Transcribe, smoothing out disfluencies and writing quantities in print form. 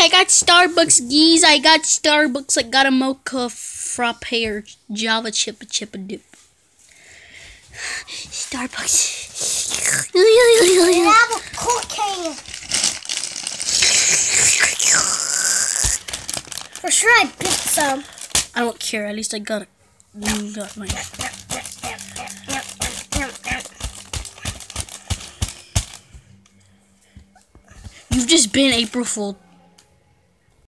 I got Starbucks, geez. I got Starbucks. I got a mocha frappe or Java chip dip. Starbucks. I have a cocaine. For sure, I picked some. I don't care. At least I got mine. You've just been April Fool.